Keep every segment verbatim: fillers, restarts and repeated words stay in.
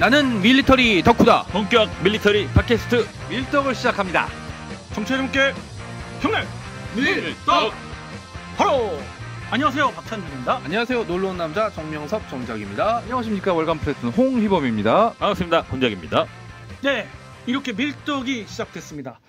나는 밀리터리 덕후다. 본격 밀리터리 팟캐스트 밀떡을 시작합니다. 청취자 여러분께 경례 밀떡 바로 안녕하세요, 박찬준입니다. 안녕하세요, 놀러온 남자 정명섭 정작입니다. 안녕하십니까, 월간 플래툰 홍희범입니다. 반갑습니다. 본작입니다. 네, 이렇게 밀떡이 시작됐습니다.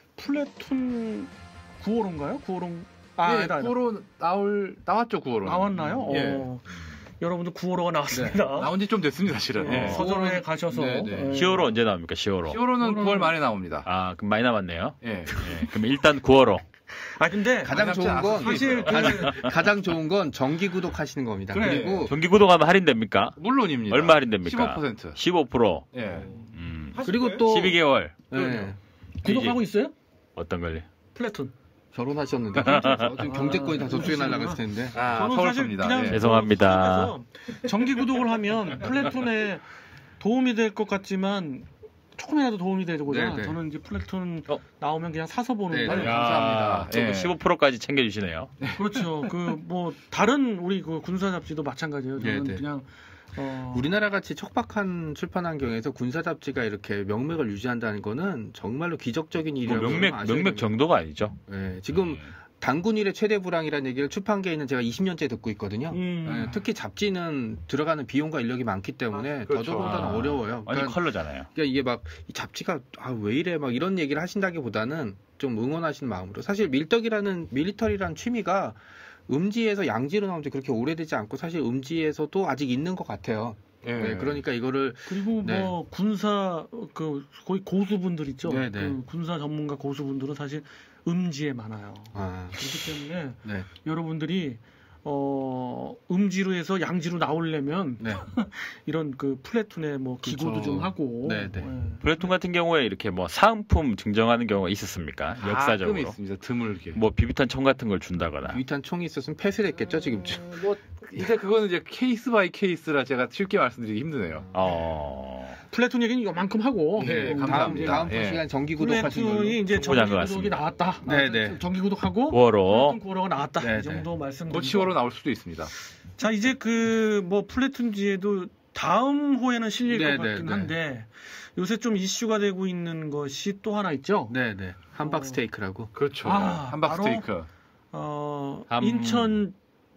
플래툰 구호로인가요? 구호로 아, 예, 아니다, 아니다. 구호로 나올 나왔죠, 구호로. 나왔나요? 예. 어, 여러분들 구호로가 네. 나왔습니다. 나온 지 좀 됐습니다, 사실은. 어, 예. 서점에 가셔서 네, 네. 어, 시월호 언제 나옵니까? 시월호. 시월호는 구월 말에 나옵니다. 아, 그럼 많이 남았네요. 예. 예, 그럼 일단 구월호. 아 근데 가장 좋은 건 사실 그 가장, 가장 좋은 건 정기 구독하시는 겁니다. 그래. 그리고 정기 구독하면 할인됩니까? 물론입니다. 얼마 할인됩니까? 십오 퍼센트. 십오 퍼센트. 예. 음. 그리고 또 십이 개월. 네, 구독하고 있어요? 어떤 걸요? 플래툰. 결혼하셨는데 지금 경제권이 다 저쪽에 날아갔을 텐데. 아, 저는 서울 사실 겁니다. 그냥 예. 죄송합니다. 서점에서 정기 구독을 하면 플래툰에 도움이 될 것 같지만 조금이라도 도움이 되고자 네, 네. 저는 이제 플래툰 어. 나오면 그냥 사서 보는데 네, 네. 감사합니다. 예. 십오 퍼센트까지 챙겨주시네요. 그렇죠. 그 뭐 다른 우리 그 군사 잡지도 마찬가지예요. 저는 네, 네. 그냥 어... 우리나라 같이 척박한 출판 환경에서 군사 잡지가 이렇게 명맥을 유지한다는 거는 정말로 기적적인 뭐 일이라고 명맥, 아셔야 명맥 됩니다. 정도가 아니죠. 네, 지금 단군일의 최대 불황이라는 얘기를 출판계에 있는 제가 이십 년째 듣고 있거든요. 음. 네, 특히 잡지는 들어가는 비용과 인력이 많기 때문에 그렇죠. 더더군다나 아. 어려워요. 완전 그러니까, 컬러잖아요. 그러니까 이게 막 이 잡지가 아, 왜 이래 막 이런 얘기를 하신다기보다는 좀 응원하시는 마음으로 사실 밀떡이라는 밀리터리라는 취미가 음지에서 양지로 나온 지 그렇게 오래되지 않고 사실 음지에서도 아직 있는 것 같아요. 예. 네, 그러니까 이거를 그리고 네. 뭐 군사 그 거의 고수분들 있죠. 네, 네. 그 군사 전문가 고수분들은 사실 음지에 많아요. 아, 그렇기 때문에 네, 여러분들이 어 음지로 해서 양지로 나오려면 네. 이런 그 플래툰의 뭐 기고도 그렇죠. 좀 하고 네, 네. 예. 플래툰 같은 경우에 이렇게 뭐 사은품 증정하는 경우가 있었습니까? 역사적으로. 가끔 있습니다. 드물게. 뭐 비비탄 총 같은 걸 준다거나. 위탄 총이 있었으면 폐쇄를 했겠죠 지금쯤. 어, 뭐 이제 그거는 이제 케이스 바이 케이스라 제가 쉽게 말씀드리기 힘드네요. 어. 플래툰 얘기는 이만큼 하고 네, 어, 다음 감사합니다. 다음 예. 시간 정기 구독하신 걸로. 플래툰이 이제 충분한 정기 것 구독이 같습니다. 나왔다. 네, 아, 네. 정기 구독하고 구월호. 플래툰 구호로가 나왔다. 네, 이 정도 말씀드리고. 뭐 시월호 나올 수도 있습니다. 자 이제 그 뭐 플래툰지에도 다음 호에는 실릴 네, 것 네, 같긴 네. 한데 요새 좀 이슈가 되고 있는 것이 또 하나 있죠. 네, 네. 함박 어. 스테이크라고. 그렇죠. 아, 함박 바로 스테이크. 어, 함- 인천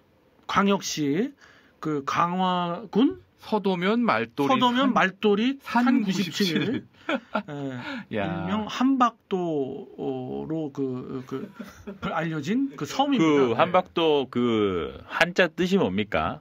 광역시 그 강화군 서도면 말돌이 서도면 산- 말돌이 산 산 구십칠. 구십칠 예, 야. 일명 한박도로 그, 그 알려진 그 섬입니다. 그 한박도 그 한자 뜻이 뭡니까?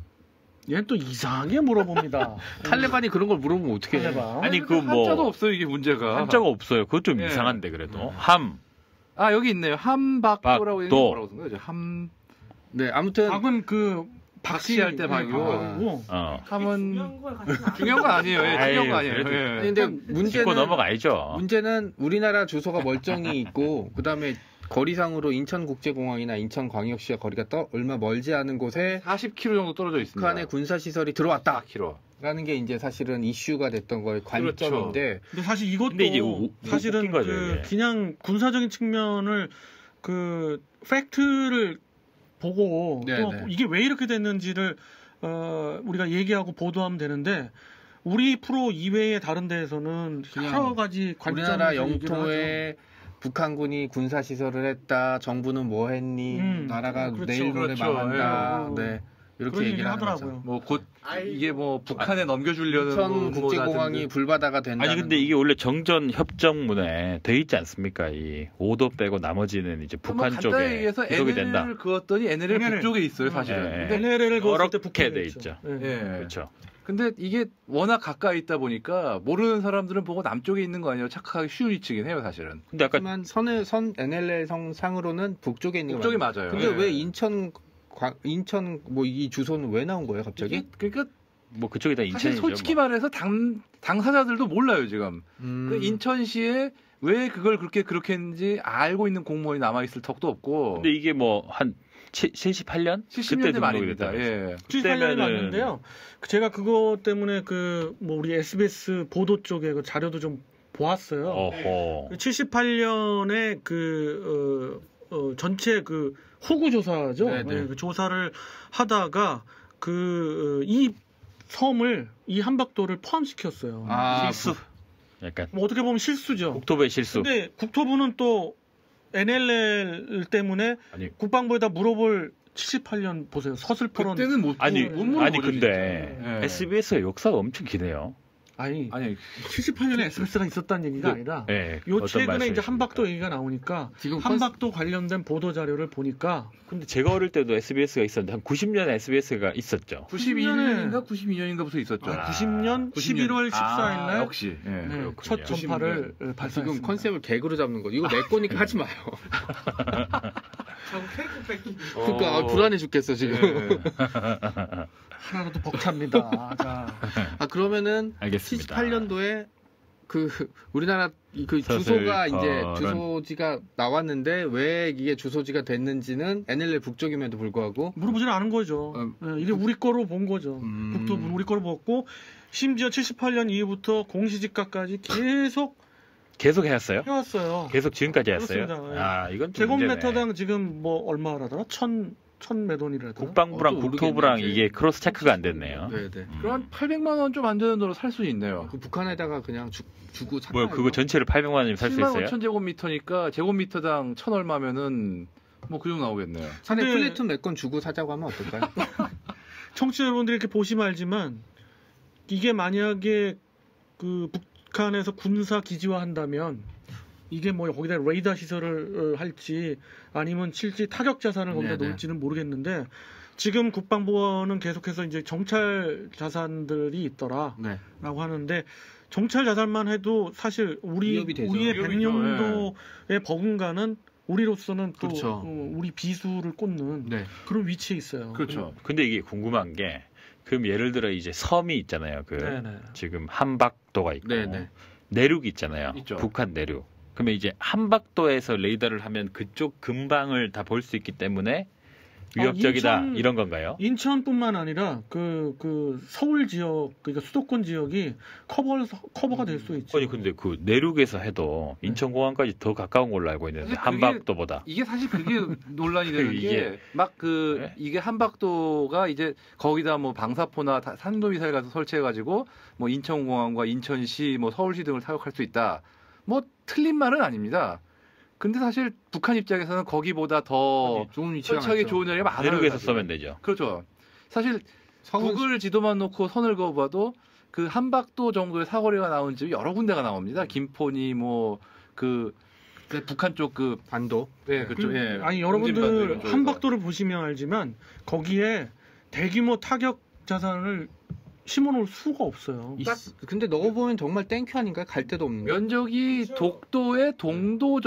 얘는 또 이상하게 물어봅니다. 탈레반이 그런 걸 물어보면 어떻게 해? 탈레반. 아니, 그 뭐- 한자도 없어요, 이게 문제가. 한자가 없어요. 그것 좀 예. 이상한데 그래도 함. 아, 여기 있네요. 함박도라고 박도. 뭐라고 쓴 거죠? 함 네, 아무튼 박은 그 박씨할 때 박이고. 박이고. 어. 함은 중요한 걸 같이 안 중요한 건 아니에요. 예, 중요한 거 아유, 아니에요. 그래도- 예. 아니, 근데 짚고 문제는 넘어가야죠. 문제는 우리나라 주소가 멀쩡히 있고 그다음에 거리상으로 인천국제공항이나 인천광역시와 거리가 떠 얼마 멀지 않은 곳에 사십 킬로미터 정도 떨어져 있습니다. 북한의 군사 시설이 들어왔다. 사 킬로미터. 라는 게 이제 사실은 이슈가 됐던 거의 관점인데 근데 사실 이것도 근데 이제 우- 사실은 웃긴 거죠, 그 이게. 그냥 군사적인 측면을 그 팩트를 보고 네, 또 네. 이게 왜 이렇게 됐는지를 어, 우리가 얘기하고 보도하면 되는데 우리 프로 이외의 다른 데에서는 그냥 여러 가지 관점에서 우리나라 얘기를 영토에 북한군이 군사 시설을 했다. 정부는 뭐 했니? 음, 나라가 그렇죠. 내일 모레 그렇죠. 망한다. 예. 네. 이렇게 그런 얘기를 얘기를 하는 하더라고요. 거죠. 뭐 곧 이게 뭐 북한에 넘겨주려는 뭐 인천국제공항이 음모라든지. 불바다가 된다. 아니 근데 이게 원래 정전 협정문에 돼 있지 않습니까? 이 오도 빼고 나머지는 이제 뭐 북한 간단히 쪽에 얘기해서 구속이 된다. 엔엘엘을 그었더니 엔엘엘 엔엘엘. 북쪽에 있어요, 사실은. 예, 예. 근데, 엘엘엘을 그었을 때 어렵게 북한에 돼 있죠. 있죠. 예. 예. 그렇죠. 근데 이게 워낙 가까이 있다 보니까 모르는 사람들은 보고 남쪽에 있는 거 아니에요? 착각하기 쉬운 위치긴 해요, 사실은. 근데 아까 하지만 선을 선 엔엘엘 성상으로는 북쪽에 있는 거 북쪽이 맞아요. 맞아요. 근데 예. 왜 인천 광- 인천 뭐 이 주소는 왜 나온 거예요, 갑자기? 이게- 그러니까 뭐 그쪽이 다 사실 인천이죠. 솔직히 뭐. 말해서 당 당사자들도 몰라요, 지금. 음. 그 인천시에 왜 그걸 그렇게 그렇게 했는지 알고 있는 공무원이 남아 있을 턱도 없고. 근데 이게 뭐 한 칠십팔 년? 칠십 그때 년대 등록이 말입니다. 됐다면서요. 예. 칠십팔 년이 그때면은- 맞는데요. 제가 그거 때문에 그 뭐 우리 에스비에스 보도 쪽에 그 자료도 좀 보았어요. 어허. 칠십팔 년에 그 어, 어, 전체 그 호구 조사죠. 네네. 네, 그 조사를 하다가 그 이 섬을 이 한박도를 포함시켰어요. 아, 실수. 약간 뭐 어떻게 보면 실수죠. 국토부의 실수. 근데 국토부는 또 엔엘엘 때문에 아니 국방부에다 물어볼 칠십팔 년 보세요. 서슬퍼런. 그때는 못 아니 못 물어보죠, 아니 근데 진짜. 예. 에스비에스가 역사가 엄청 기네요. 아니, 아니 칠십팔 년에 에스비에스가 있었다는 얘기가 그- 아니라 네, 요 어떤 최근에 이제 말씀이십니까? 한박도 얘기가 나오니까 지금 한박도 관련된 보도 자료를 보니까 근데 제가 어릴 때도 에스비에스가 있었는데 한 구십 년에 에스비에스가 있었죠. 구십이 년인가 구십이 년인가부터 있었죠. 아, 구십 년 구십 년. 십일월 십사일 날 아, 역시 예. 네, 그렇군요. 첫 전파를 지금 발사했습니다. 컨셉을 개그로 잡는 거. 이거 내 거니까 하지 마요. 그러니까 아, 불안해 죽겠어 지금. 예. 하나라도 벅찹니다. 자, 아 그러면은 알겠습니다. 칠십팔 년도에 그 우리나라 그 서슬 주소가 이제 퍼런. 주소지가 나왔는데 왜 이게 주소지가 됐는지는 엔엘엘 북쪽임에도 불구하고 물어보지는 않은 거죠. 어, 네, 이게 우리 거로 본 거죠. 음. 국토부는 우리 거로 봤고 심지어 칠십팔 년 이후부터 공시지가까지 계속 계속 해왔어요? 해왔어요. 계속 지금까지 했어요? 그렇습니다. 예. 아 이건 좀 문제네. 제곱미터당 지금 뭐 얼마라더라? 천, 천 몇 원이라더라? 국방부랑 어, 또 국토부랑 모르겠네, 이게 이제. 크로스 체크가 안 됐네요. 네네. 음. 그럼 팔백만 원 좀 안 되는 돈으로 살 수 있네요. 그 북한에다가 그냥 주, 주고 샀나 뭐야 그거 전체를 팔백만 원이면 살 수 칠만 있어요? 오천 제곱미터니까 제곱미터당 천 얼마면은 뭐 그 정도 나오겠네요. 산에 근데- 플래툰 몇 건 주고 사자고 하면 어떨까요? 청취자 여러분들이 이렇게 보시면 알지만 이게 만약에 그 북한에서 군사 기지화한다면 이게 뭐 거기다 레이더 시설을 어, 할지 아니면 실제 타격 자산을 거기다 네네. 놓을지는 모르겠는데 지금 국방부는 계속해서 이제 정찰 자산들이 있더라라고 네. 하는데 정찰 자산만 해도 사실 우리 위협이 되죠. 우리의 위협이죠. 백령도의 버금가는 우리로서는 또 그렇죠. 어, 우리 비수를 꽂는 네. 그런 위치에 있어요. 그렇죠. 근데 이게 궁금한 게 그럼 예를 들어 이제 섬이 있잖아요. 그 네네. 지금 한박도가 있고 네네. 내륙이 있잖아요. 있죠. 북한 내륙. 그러면 이제 한박도에서 레이더를 하면 그쪽 근방을 다 볼 수 있기 때문에 위협적이다 인천- 이런 건가요? 인천뿐만 아니라 그, 그 서울 지역 그러니까 수도권 지역이 커버 커버가 될 수 있죠. 아니 근데 그 내륙에서 해도 인천공항까지 더 가까운 걸로 알고 있는데 사실 그게- 한박도보다. 이게 사실 그게 논란이 되는 이게- 게 막 그 네? 이게 한박도가 이제 거기다 뭐 방사포나 다- 산도미사일 같은 거 설치해가지고 뭐 인천공항과 인천시 뭐 서울시 등을 타격할 수 있다. 뭐 틀린 말은 아닙니다. 근데 사실 북한 입장에서는 거기보다 더 좋은 위치가 설치하기 많죠. 좋은 자리가 많아요. 내륙에서 사실. 쏘면 되죠. 그렇죠. 사실 서울 구글 지도만 놓고 선을 그어봐도 그 한박도 정도의 사거리가 나온 집이 여러 군데가 나옵니다. 김포니 뭐그 북한 쪽 그 반도. 네, 그쪽 그- 예. 아니 공진반도 여러분들 이런 쪽에서. 한박도를 보시면 알지만 거기에 대규모 타격 자산을 심어놓을 수가 없어요. 있- 근데 넣어보면 정말 땡큐 아닌가요? 갈 데도 없는데. 면적이 독도의 동도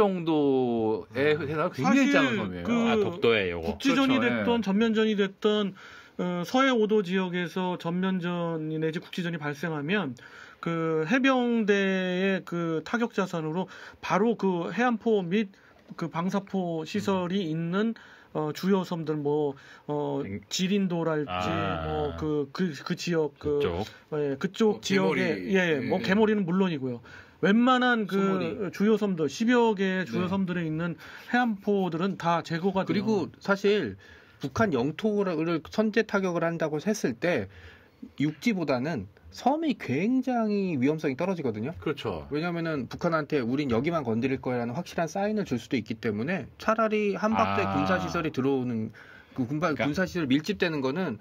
정도에 해당 굉장히 사실 작은 섬이에요. 그- 아 독도에 요거. 국지전이 그렇죠, 됐던 예. 전면전이 됐던 어, 서해 오도 지역에서 전면전이 내지 국지전이 발생하면 그 해병대의 그 타격 자산으로 바로 그 해안포 및 그 방사포 시설이 있는 어, 주요 섬들 뭐 어, 음. 지린도랄지 아. 뭐 그 그 그 지역 그 그쪽. 예, 그쪽 뭐 지역에 개머리, 예, 뭐 예. 개머리는 물론이고요. 웬만한 그 수모리. 주요 섬들 십여 개의 주요 네. 섬들에 있는 해안포들은 다 제거가 돼요. 그리고 사실 북한 영토를 선제 타격을 한다고 했을 때 육지보다는 섬이 굉장히 위험성이 떨어지거든요. 그렇죠. 왜냐면은 북한한테 우린 여기만 건드릴 거라는 확실한 사인을 줄 수도 있기 때문에 차라리 한박도에 아. 군사시설이 들어오는 그 군바, 그러니까- 군사시설 밀집되는 거는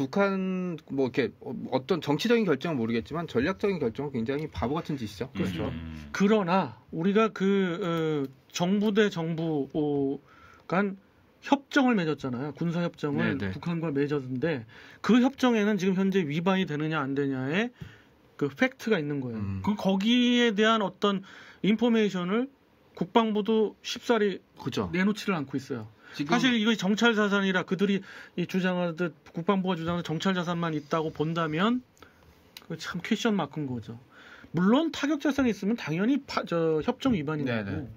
북한 뭐 이렇게 어- 어떤 정치적인 결정은 모르겠지만 전략적인 결정은 굉장히 바보 같은 짓이죠. 그렇죠. 음. 그러나 우리가 그 어, 정부 대 정부 어, 간 협정을 맺었잖아요. 군사 협정을 네네. 북한과 맺었는데 그 협정에는 지금 현재 위반이 되느냐 안 되냐의 그 팩트가 있는 거예요. 음. 그 거기에 대한 어떤 인포메이션을 국방부도 쉽사리 그죠. 내놓지를 않고 있어요. 지금 사실 이거 정찰 자산이라 그들이 이 주장하듯 국방부가 주장하는 정찰 자산만 있다고 본다면 그 참 퀘션 마크인 거죠. 물론 타격 자산이 있으면 당연히 파- 저 협정 위반인 네네. 거고.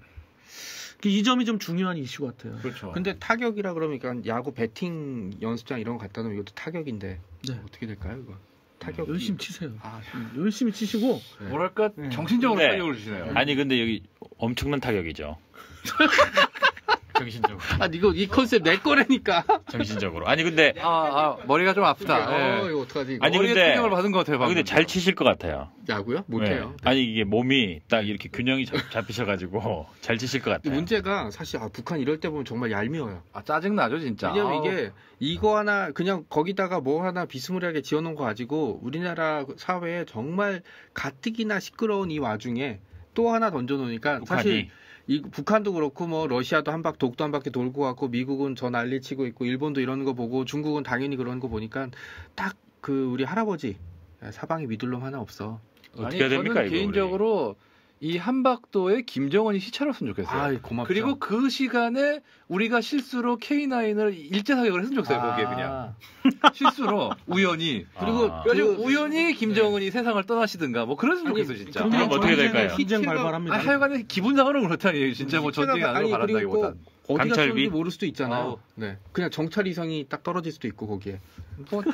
이 점이 좀 중요한 이슈 같아요. 그렇죠. 근데 타격이라 그러니까 야구 배팅 연습장 이런 거 갖다 놓으면 이것도 타격인데 네. 어떻게 될까요, 이거? 타격 열심히 치세요. 아, 음, 열심히 치시고 네. 뭐랄까 네. 정신적으로 네. 타격을 주시네요. 아니 근데 여기 엄청난 타격이죠. 정신적으로. 아 이거 이 컨셉 내 거라니까. 정신적으로. 아니 근데 아, 아 머리가 좀 아프다. 어 예. 이거 어떡하지 이거. 아니, 머리에 근데- 충격을 받은 것 같아요. 아, 방금. 근데 잘 치실 것 같아요. 야구요? 못해요. 네. 아니 이게 몸이 딱 이렇게 균형이 잡, 잡히셔가지고 잘 치실 것 같아요. 문제가 사실 아, 북한 이럴 때 보면 정말 얄미워요. 아 짜증 나죠 진짜. 왜냐면 아우. 이게 이거 하나 그냥 거기다가 뭐 하나 비스무리하게 지어놓은 거 가지고 우리나라 사회에 정말 가뜩이나 시끄러운 이 와중에 또 하나 던져놓으니까 북한이 사실 이 북한도 그렇고 뭐 러시아도 한 바퀴 독도 한 바퀴 돌고 왔고 미국은 저 난리 치고 있고 일본도 이러는 거 보고 중국은 당연히 그러는 거 보니까 딱 그 우리 할아버지 사방에 믿을 놈 하나 없어. 어떻게 아니 해야 됩니까 저는 이거? 우리? 개인적으로 이 한박도에 김정은이 시찰했으면 좋겠어요. 아 고맙죠. 그리고 그 시간에 우리가 실수로 케이 나인을 일제 사격을 했으면 좋겠어요. 거기에 그냥 실수로 우연히 그리고 아. 그래가지고 그- 우연히 김정은이 세상을 떠나시든가 뭐 그랬으면 아니, 좋겠어 진짜. 그럼 어떻게 될까요? 희생 발발합니다. 아, 하여간에 기분상으로 그렇다니 진짜 뭐 시체가 전쟁이 가- 나는 거 아니, 그리고 바란다기보단. 어디가 강철비? 쏘는지 모를 수도 있잖아요. 아우. 네, 그냥 정찰 이성이 딱 떨어질 수도 있고 거기에. 뭐,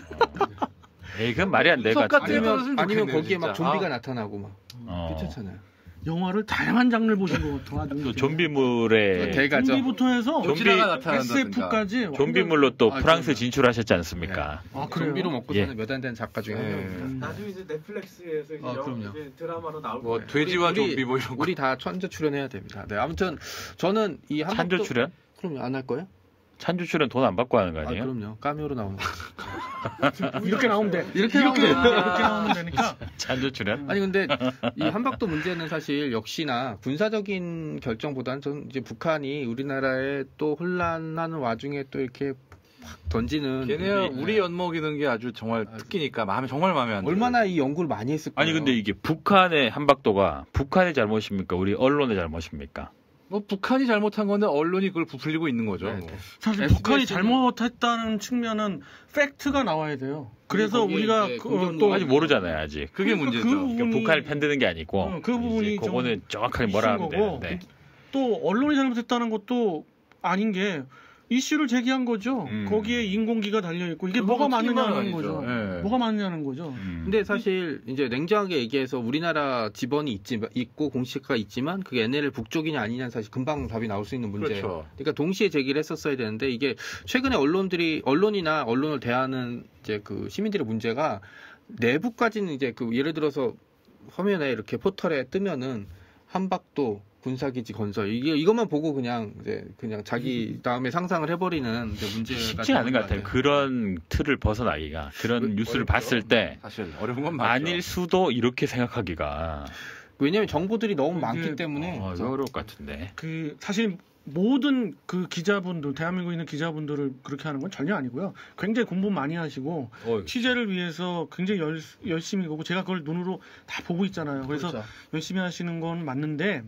에이 그건 말이 안 돼. 수석 같은 같은데. 거- 아니면 떨어졌으면 아니면 좋겠네요, 거기에 막 진짜. 좀비가 아. 나타나고 막 어. 괜찮잖아요. 영화를 다양한 장르를 보신 것 같아. 아주 또 좀비물에 대가죠. 좀비부터 해서 좀비- 고지라가 나타난다든가. 에스에프까지 좀비물로 또 아, 프랑스 그럼요. 진출하셨지 않습니까? 아, 그래요? 좀비로 먹고 예. 사는 몇 안 되는 작가 중에 한 예. 명입니다. 음. 나중에 이제 넷플릭스에서 이제, 아, 영- 그럼요. 이제 드라마로 나올 뭐 거예요. 돼지와 우리- 좀비 뭐 이런 거. 우리 다 천재 출연해야 됩니다. 네, 아무튼 저는 이 한박도 찬조 출연? 그럼요 안 할 거예요? 찬조 출연 돈 안 받고 하는 거 아 아니에요? 그럼요 까메오로 나오는 거. 이렇게 나오면 돼. 이렇게 이렇게, 나오면 돼요. 이렇게 나오면 되니까. 찬조 출연? 아니 근데 이 한박도 문제는 사실 역시나 군사적인 결정보다는 저는 이제 북한이 우리나라에 또 혼란하는 와중에 또 이렇게 확 던지는 걔네야 이게 우리 엿먹이는 게 아주 정말 특기니까 마음에 정말 마음에 안 들어요. 얼마나 이 연구를 많이 했을까요? 아니 근데 이게 북한의 한박도가 북한의 잘못입니까? 우리 언론의 잘못입니까? 뭐 북한이 잘못한 건데 언론이 그걸 부풀리고 있는 거죠. 네, 뭐. 네. 사실 에스비에스는 북한이 잘못했다는 측면은 팩트가 나와야 돼요. 그래서 거기에 우리가 이제 그, 공정도 또 아직 모르잖아요 아직. 그게 그러니까 문제죠. 그 그러니까 부분이- 북한을 편드는 게 아니고 어, 그 부분이 이제 좀 그거는 정확하게 뭐라 하면 이슈인 거고. 되는데 또 언론이 잘못했다는 것도 아닌 게 이슈를 제기한 거죠. 음. 거기에 인공기가 달려 있고 이게 그거 뭐가 틀린 말은 맞느냐는 아니죠. 거죠. 예. 뭐가 맞느냐는 거죠. 음. 근데 사실 이제 냉정하게 얘기해서 우리나라 지번이 있지, 있고 공식화가 있지만 그게 엔엘엘 북쪽이냐 아니냐는 사실 금방 답이 나올 수 있는 문제예요. 그렇죠. 그러니까 동시에 제기를 했었어야 되는데 이게 최근에 언론들이 언론이나 언론을 대하는 이제 그 시민들의 문제가 내부까지는 이제 그 예를 들어서 화면에 이렇게 포털에 뜨면은 한박도 군사기지 건설 이게 이것만 보고 그냥 이제 그냥 자기 다음에 상상을 해버리는 이제 문제가 쉽지 않은 것 같아요. 그런 틀을 벗어나기가 그런 그- 뉴스를 어렵죠. 봤을 때 사실 어려운 건 맞죠. 아닐 수도 이렇게 생각하기가 왜냐하면 정보들이 너무 이게- 많기 때문에 어, 어려울 것 같은데. 그 사실 모든 그 기자분들 대한민국에 있는 기자분들을 그렇게 하는 건 전혀 아니고요. 굉장히 공부 많이 하시고 어, 취재를 위해서 굉장히 열, 열심히 보고 제가 그걸 눈으로 다 보고 있잖아요. 그래서 그렇죠. 열심히 하시는 건 맞는데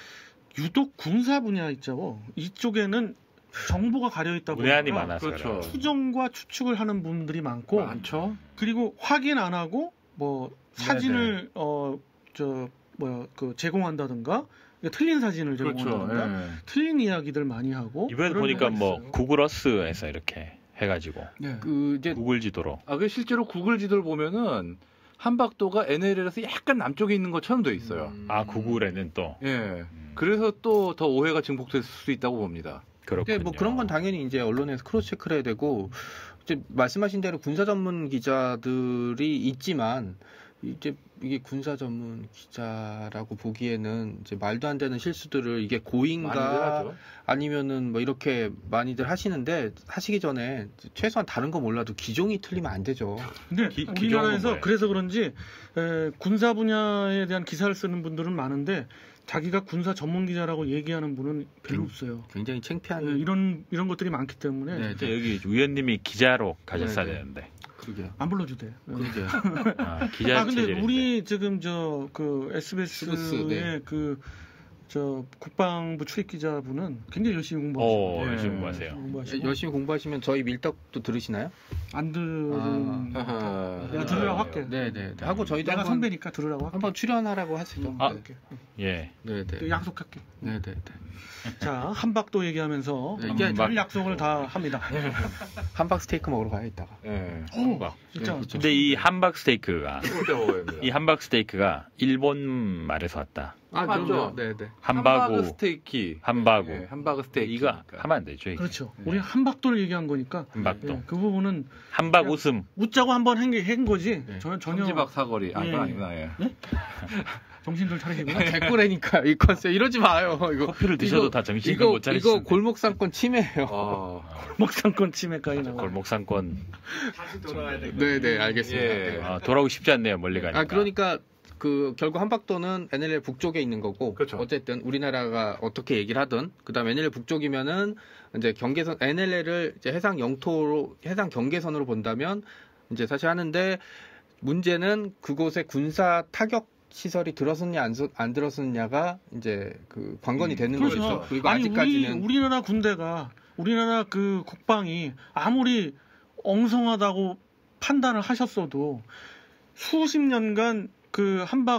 유독 군사 분야 있죠. 이쪽에는 정보가 가려 있다 문외한이 보니까 많아서 그렇죠. 그래요. 추정과 추측을 하는 분들이 많고 많죠. 그리고 확인 안 하고 뭐 사진을 어 저 뭐야 그 제공한다든가 틀린 사진을 그렇죠. 제공한다든가 예. 틀린 이야기들 많이 하고 이번에 그런 보니까 데가 뭐 있어요. 구글 어스에서 이렇게 해가지고 네. 그 이제 구글 지도로 아, 그 실제로 구글 지도를 보면은 한박도가 엔엘엘에서 약간 남쪽에 있는 것처럼 돼 있어요. 음, 아 구글에는 또 예. 음, 그래서 또 더 오해가 증폭될 수 있다고 봅니다. 그렇군요. 근데 뭐 그런 건 당연히 이제 언론에서 크로스 체크를 해야 되고 이제 말씀하신 대로 군사 전문 기자들이 있지만 이제 이게 군사 전문 기자라고 보기에는 이제 말도 안 되는 실수들을 이게 많이들 고의인가 하죠. 아니면은 뭐 이렇게 많이들 하시는데 하시기 전에 최소한 다른 거 몰라도 기종이 틀리면 안 되죠. 근데 기- 기종은 우리나라에서 뭐예요? 그래서 그런지 에, 군사 분야에 대한 기사를 쓰는 분들은 많은데 자기가 군사 전문 기자라고 얘기하는 분은 별로 음. 없어요. 굉장히 창피한. 예, 이런 이런 것들이 많기 때문에 네, 진짜 여기 위원님이 기자로 가셨어야 네, 네. 되는데 그러게요. 안 불러주대. 요 그러게요. 아, 기자 아 근데 체질인데. 우리 지금 저 그 스브스, 에스비에스의 네. 그 저 국방부 출입 기자분은 굉장히 열심히 어 공부하시고 열심히 예. 공부하세요. 공부하시고 열심히 공부하시면 저희 밀떡도 들으시나요? 안 들은 아, 아하. 내가 들으라고 할게. 네네. 하고 저희도 내가 한번 선배니까 들으라고 할게. 한번 출연하라고 하시죠. 아. 이렇게. 예. 네네. 약속할게. 네네. 자 한박도 얘기하면서 네, 이게 한박. 늘 약속을 다 합니다. 함박 스테이크 먹으러 가요 이따가. 예. 오, 한박. 진짜. 근데 이 함박 스테이크가 그때 먹어야 됩니다. 이 함박 스테이크가 일본 말에서 왔다. 아, 맞죠? 그럼요. 네, 네. 함바구, 스테이키, 함바구. 네, 함바구 스테이키. 이거 하면 안 되죠. 이게. 그렇죠. 네. 우리 한박도를 얘기한 거니까 함박도. 예, 그 부분은 함박 웃음. 웃자고 한번 한, 게, 한 거지. 네. 저는 전혀 천지박 사거리. 아, 예. 그건 아니구나. 예. 정신들 차리시고요. 개꾸라니까 이 컨셉 이러지 마요. 이거 커피를 드셔도 이거- 다 정신을 이거 못 차리시는데. 이거 골목상권 침해예요. 어, 목상권 침해까지 나와. 골목상권. 다시 돌아와야 돼. 네, 네, 알겠습니다. 예. 네. 아, 돌아오기 쉽지 않네요. 멀리 가니까. 아, 그러니까 그 결국 한박도는 엔엘엘 북쪽에 있는 거고 그렇죠. 어쨌든 우리나라가 어떻게 얘기를 하든 그다음 엔엘엘 북쪽이면은 이제 경계선 엔엘엘을 이제 해상 영토로 해상 경계선으로 본다면 이제 사실 하는데 문제는 그곳에 군사 타격 시설이 들었었냐 안, 서- 안 들었었냐가 이제 그 관건이 음, 되는 그렇죠. 거죠. 그리고 아니 아직까지는 우리 우리나라 군대가 우리나라 그 국방이 아무리 엉성하다고 판단을 하셨어도 수십 년간 그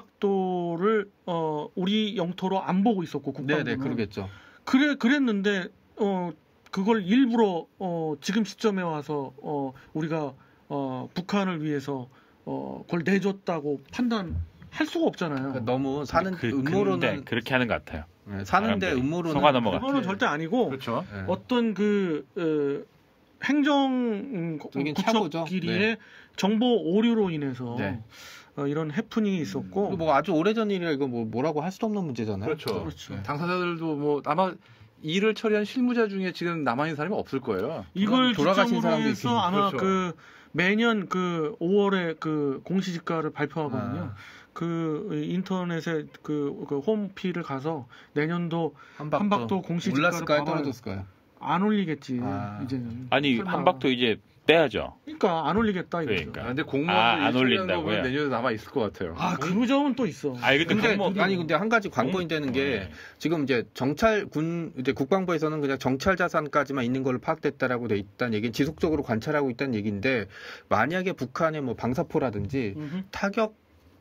한박도를 어 우리 영토로 안 보고 있었고 국방부는 네네 그러겠죠. 그래 그랬는데 어 그걸 일부러 어 지금 시점에 와서 어 우리가 어 북한을 위해서 어 그걸 내줬다고 판단할 수가 없잖아요. 그러니까 너무 사는 그, 음모론은 근데 그렇게 하는 것 같아요. 네, 사는데 사람들이. 음모론은 속아 넘어가. 그거는 절대 아니고 그렇죠. 네. 어떤 그 어, 행정 음, 적인 착오죠. 구척끼리의 네. 정보 오류로 인해서 네. 어, 이런 해프닝이 있었고 그리고 뭐 아주 오래전 일이라 이거 뭐 뭐라고 할 수도 없는 문제잖아요. 그렇죠. 그렇죠. 당사자들도 뭐 아마 일을 처리한 실무자 중에 지금 남아있는 사람이 없을 거예요. 이걸 돌아가신 기점으로 사람도 해서 있긴 아마 그렇죠. 그 매년 그 오월에 그 공시지가를 발표하거든요. 아. 그 인터넷에 그, 그 홈피를 가서 내년도 한박도, 한박도 공시지가를 올랐을까요? 봐봐요. 떨어졌을까요? 안 올리겠지 아. 이제는. 아니, 설마. 한박도 이제 빼야죠. 그러니까 안 올리겠다 이거죠. 그러니까. 아, 근데 아, 공무원들 안 일 처리한 거 올린다고요? 보면 내년에 남아 있을 것 같아요. 아, 그 점은 또 있어. 아니, 근데, 근데 공무원- 아니 근데 한 가지 관건이 되는 게 네. 지금 이제 정찰 군 이제 국방부에서는 그냥 정찰 자산까지만 있는 걸로 파악됐다라고 돼 있다는 얘기, 지속적으로 관찰하고 있다는 얘기인데 만약에 북한의 뭐 방사포라든지 음흠. 타격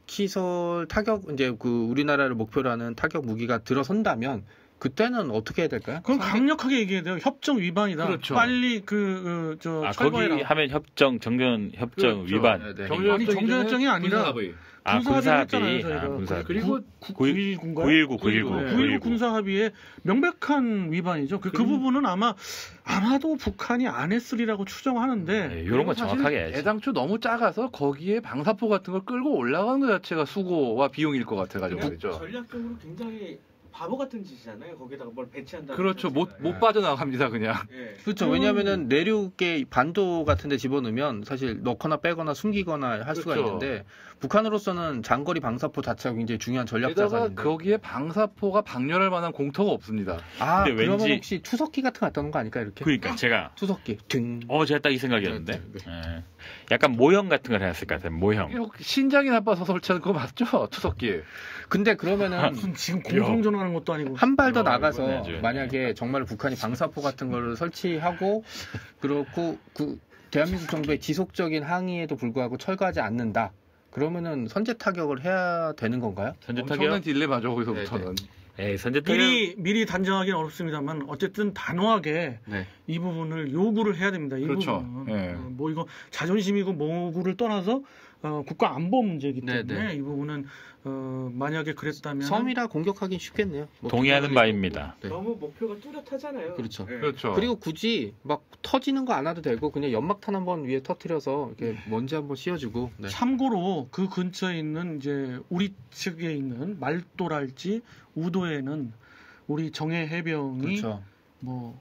시설 타격 이제 그 우리나라를 목표로 하는 타격 무기가 들어선다면 그때는 어떻게 해야 될까요? 그럼 상대- 강력하게 얘기해야 돼요. 협정 위반이다. 그렇죠. 빨리 그, 그, 저, 아, 거기 철거해라. 하면 협정, 정전 협정 그렇죠. 위반. 네, 네. 아니, 정전협정이 아니라 군사합의. 아, 군사합의 군사합의. 했잖아요, 아, 저희가. 군사합의. 그리고 구일구인가요? 구일구, 구일구. 네. 구일구 구일구. 군사합의의 명백한 위반이죠. 그, 그 그리고- 부분은 아마 아마도 북한이 안 했으리라고 추정하는데 네, 이런 건 사실 정확하게 해야지. 애당초 너무 작아서 거기에 방사포 같은 걸 끌고 올라가는 것 자체가 수고와 비용일 것 같아가지고 그냥 말이죠. 전략적으로 굉장히 바보 같은 짓이잖아요. 거기다가 뭘 배치한다. 그렇죠. 못, 못 빠져나갑니다, 그냥. 예. 그렇죠. 왜냐하면은 내륙의 반도 같은데 집어넣으면 사실 넣거나 빼거나 숨기거나 할 수가 그렇죠. 있는데 북한으로서는 장거리 방사포 자체가 굉장히 중요한 전략 게다가 자산인데. 거기에 방사포가 방열할 만한 공터가 없습니다. 아, 근데 그러면 왠지- 혹시 투석기 같은 거 갖다 놓은 거 아닐까 이렇게? 그러니까 제가 투석기. 등. 어 제가 딱 이 생각이었는데 네, 네, 예. 약간 모형 같은 걸 해놨을 것 같아요. 모형. 이거 신장이 나빠서 설치하는 거 맞죠? 투석기. 근데 그러면은 무슨 지금 공성전하는 것도 아니고 한 발 더 야, 나가서 이건 해야죠. 만약에 정말 북한이 방사포 같은 걸 설치하고 그렇고 그 대한민국 정부의 지속적인 항의에도 불구하고 철거하지 않는다. 그러면은 선제 타격을 해야 되는 건가요? 선제 엄청난 타격. 딜레마죠, 거기서부터는. 에 선제 타격. 미리 미리 단정하기는 어렵습니다만 어쨌든 단호하게 네. 이 부분을 요구를 해야 됩니다. 이 그렇죠. 부분은 예. 어, 뭐 이거 자존심이고 뭐구를 떠나서 어, 국가 안보 문제이기 네, 때문에 네. 이 부분은 어, 만약에 그랬다면 섬이라 공격하긴 쉽겠네요. 뭐 동의하는 기다리고 바입니다. 네. 너무 목표가 뚜렷하잖아요. 그렇죠. 예. 그렇죠. 그리고 굳이 막 터지는 거 안 해도 되고 그냥 연막탄 한번 위에 터트려서 이렇게 먼지 한번 씌워주고. 네. 참고로 그 근처에 있는 이제 우리 측에 있는 말도랄지 우도에는 우리 정예 해병이 그렇죠. 뭐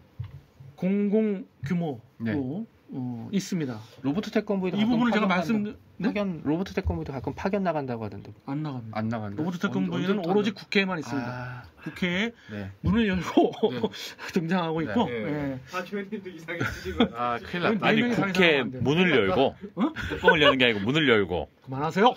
공공 규모로 네. 어, 있습니다. 로봇 태권브이도 이 가끔 부분을 제가 파견 말씀 나간다- 네? 파견 로봇 태권브이도 가끔 파견 나간다고 하던데 안 나갑니다. 안 나간다. 로봇 태권브이는 언제부터 오로지 한다? 국회에만 있습니다. 아, 국회에 네. 문을 열고 네. 등장하고 있고 네. 예. 아 조현님도 이상해지시고. 아, 큰일 났다. 아니 네 명이 국회 상상하면 안 돼. 문을 열고 뚜껑을 여는 게 아니고 문을 열고 그만하세요.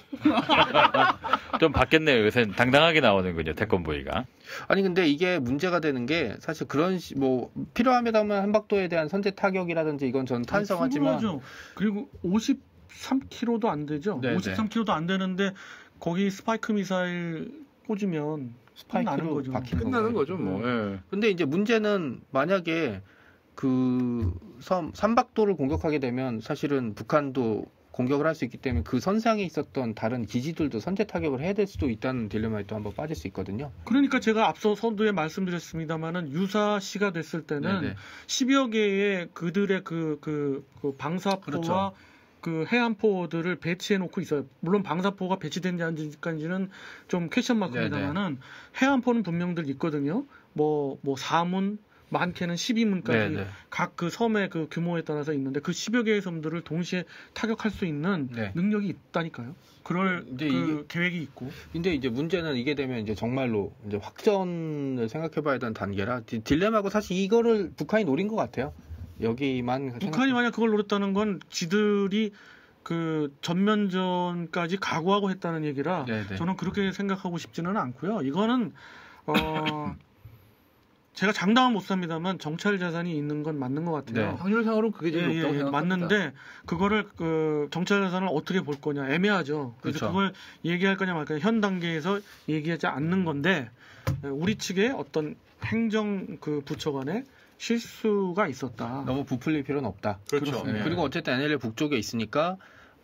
좀 바뀌었네요. 요새는 당당하게 나오는군요. 태권브이가. 아니 근데 이게 문제가 되는 게 사실 그런 시, 뭐 필요하면 한박도에 대한 선제 타격이라든지 이건 전 탄성하지만 충분하죠. 그리고 오십삼 킬로미터도 안 되죠. 네, 오십삼 킬로미터도 안 되는데 거기 스파이크 미사일 꽂으면 끝나는 스파이크로 거죠. 박히는 끝나는 건가요? 거죠, 뭐. 예. 근데 이제 문제는 만약에 그 섬 삼박도를 공격하게 되면 사실은 북한도 공격을 할 수 있기 때문에 그 선상에 있었던 다른 기지들도 선제 타격을 해야 될 수도 있다는 딜레마에 또 한번 빠질 수 있거든요. 그러니까 제가 앞서 선두에 말씀드렸습니다만은 유사시가 됐을 때는 네네. 십여 개의 그들의 그, 그, 그 방사포와 그렇죠. 그 해안포들을 배치해 놓고 있어요. 물론 방사포가 배치된지 아닌지는 좀 퀘션 마크입니다만은 해안포는 분명들 있거든요. 뭐, 뭐 사문, 많게는 십이 문까지 네네. 각 그 섬의 그 규모에 따라서 있는데 그 십여 개의 섬들을 동시에 타격할 수 있는 네. 능력이 있다니까요. 그럴 이제 그 이게- 계획이 있고. 근데 이제 문제는 이게 되면 이제 정말로 이제 확전을 생각해봐야 되는 단계라 디- 딜레마고 사실 이거를 북한이 노린 것 같아요. 여기만 북한이 만약 그걸 노렸다는 건 지들이 그 전면전까지 각오하고 했다는 얘기라 네네. 저는 그렇게 생각하고 싶지는 않고요. 이거는 어 제가 장담은 못 삽니다만 정찰 자산이 있는 건 맞는 것 같아요. 네. 확률상으로는 그게 예, 제일 예, 높다고 예, 생각합니다. 맞는데 그거를 그 정찰 자산을 어떻게 볼 거냐 애매하죠. 그래서 그렇죠. 그걸 얘기할 거냐 말 거냐 현 단계에서 얘기하지 않는 건데 우리 측에 어떤 행정 그 부처 간에 실수가 있었다. 너무 부풀릴 필요는 없다. 그렇죠. 네. 네. 그리고 어쨌든 엔엘엘 북쪽에 있으니까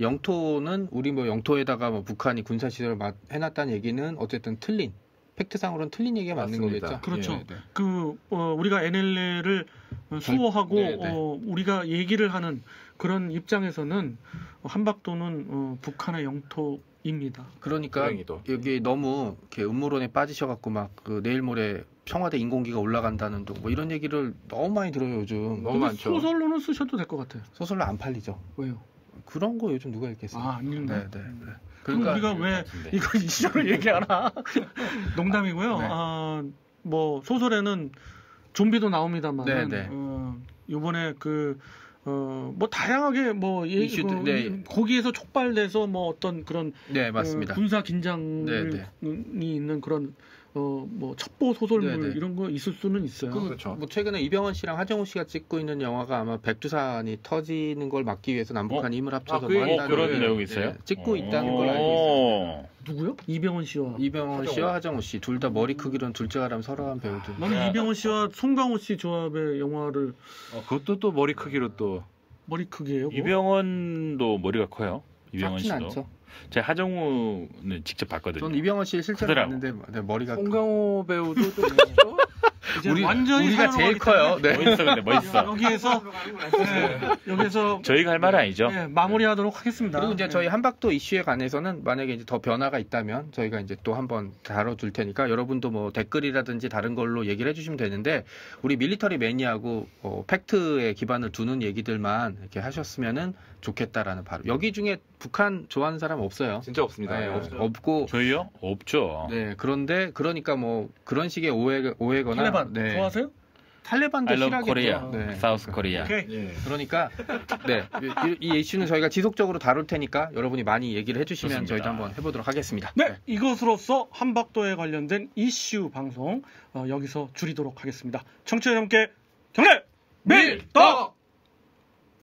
영토는 우리 뭐 영토에다가 뭐 북한이 군사 시설을 막 해놨다는 얘기는 어쨌든 틀린 팩트상으로는 틀린 얘기가 맞는 맞습니다. 거겠죠. 그렇죠. 네, 네. 그 어, 우리가 엔엘엘을 수호하고 네, 네. 어, 우리가 얘기를 하는 그런 입장에서는 한박도는 어, 북한의 영토입니다. 그러니까 다행히도. 여기 너무 이렇게 음모론에 빠지셔갖고 막 그 내일 모레 청와대 인공기가 올라간다는 둥 뭐 이런 얘기를 너무 많이 들어요 요즘. 너무 근데 많죠. 소설로는 쓰셔도 될 것 같아요. 소설로 안 팔리죠. 왜요? 그런 거 요즘 누가 읽겠어요? 아, 안 읽나? 네, 네, 네. 그럼 우리가 왜 같은데. 이거 이슈를 얘기하나? 농담이고요. 네. 아, 뭐 소설에는 좀비도 나옵니다만, 네, 네. 어, 이번에 그 어, 뭐 다양하게 뭐 얘기, 이슈들, 어, 네. 거기에서 촉발돼서 뭐 어떤 그런 네, 맞습니다. 어, 군사 긴장이 네, 있는 그런 어, 뭐 첩보 소설물 네, 네. 이런 거 있을 수는 있어요. 그, 그렇죠. 뭐 최근에 이병헌 씨랑 하정우 씨가 찍고 있는 영화가 아마 백두산이 터지는 걸 막기 위해서 남북한이 힘을 합쳐서 아, 그 뭐 얘기- 어, 한다는 그런 걸, 내용이 있어요? 예, 찍고 어. 있다는 걸 알고 있어요. 누구요? 이병헌 씨와. 이병헌 씨와 하정우 씨 둘 다 머리 크기로는 둘째가라면 서러한 배우들. 나는 이병헌 씨와 송강호 씨 조합의 영화를 어, 그것도 또 머리 크기로 또 머리 크기예요. 뭐? 이병헌도 머리가 커요. 이병헌 작진 씨도. 않죠. 제가 하정우는 직접 봤거든요. 전 이병헌 씨 실제로 크더라고. 봤는데 네, 머리가 송강호 배우도 좀 크죠? 이제 우리 완전히 우리가 제일 사용하기 커요. 때문에 네. 멋있어, 근데 멋있어. 여기에서 네, 여기서 저희가 할 말은 아니죠. 네, 마무리하도록 하겠습니다. 그리고 이제 네. 저희 한박도 이슈에 관해서는 만약에 이제 더 변화가 있다면 저희가 이제 또 한번 다뤄줄 테니까 여러분도 뭐 댓글이라든지 다른 걸로 얘기를 해주시면 되는데 우리 밀리터리 매니아고 어, 팩트에 기반을 두는 얘기들만 이렇게 하셨으면은 좋겠다라는 바로 여기 중에 북한 좋아하는 사람 없어요. 진짜 없습니다. 네, 네. 없- 없고 저희요? 없죠. 네 그런데 그러니까 뭐 그런 식의 오해 오해거나 탈레반 네. 좋아하세요? 탈레반도 I love 싫어하겠죠. Korea, 네. South Korea. 오케이. 예. 그러니까 네, 이, 이 이슈는 저희가 지속적으로 다룰 테니까 여러분이 많이 얘기를 해주시면 좋습니다. 저희도 한번 해보도록 하겠습니다. 네, 이것으로써 한박도에 관련된 이슈 방송 어, 여기서 줄이도록 하겠습니다. 청취자 여러분께 경례 밀떡!